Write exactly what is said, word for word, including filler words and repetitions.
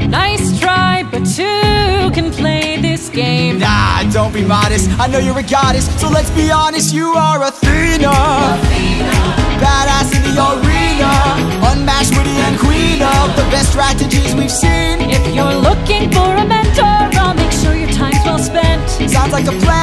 Nice try, but two can play this game. Nah, don't be modest, I know you're a goddess, so let's be honest, you are Athena, Athena. Badass in the arena, unmatched, witty and queen of the best strategies we've seen. If you're looking for a mentor, I'll make sure your time's well spent. Sounds like a plan.